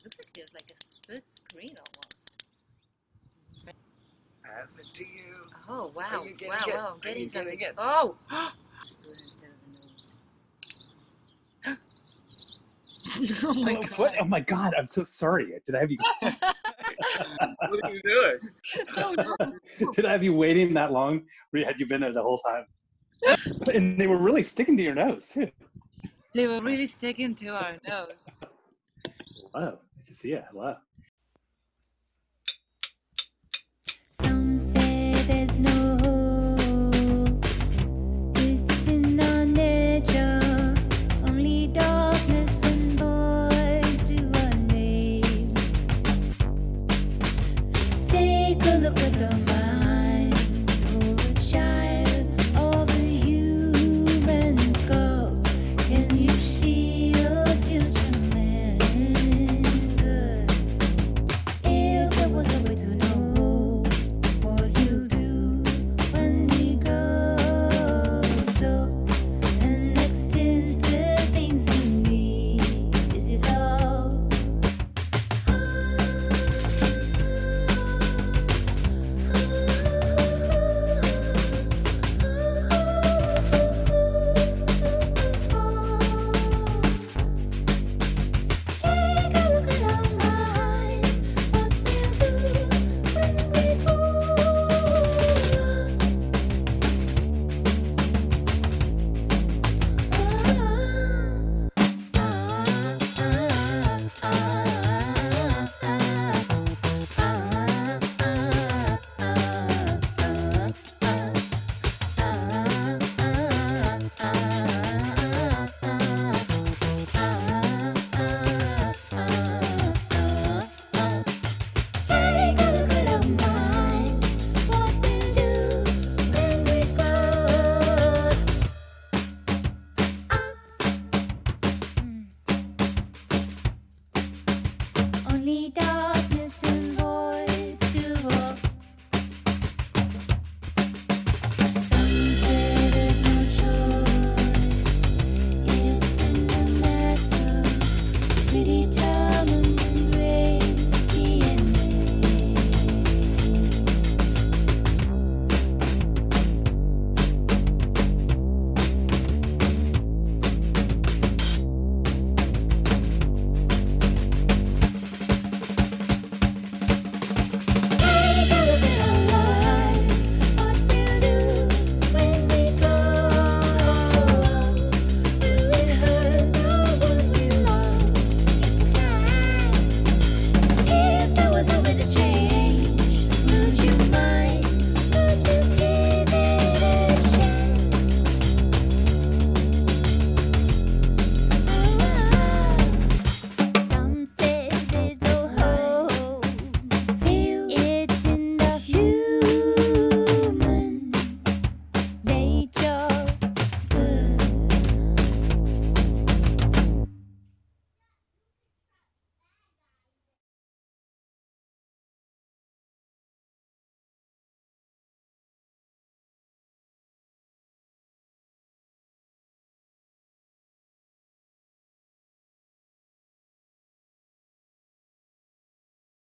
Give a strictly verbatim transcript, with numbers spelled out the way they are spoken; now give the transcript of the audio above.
looks like there's like a split screen almost. Pass it to you. Oh wow! Are you getting Wow! it? Wow! I'm Are getting you something. getting it? Oh! Spoon instead of a nose. Oh my Oh, god! what? Oh my God! I'm so sorry. Did I have you? What are you doing? Oh no! Did I have you waiting that long? Or had you been there the whole time? And they were really sticking to your nose too. They were really sticking to our nose. Hello. Nice to see you. Hello. Some say there's no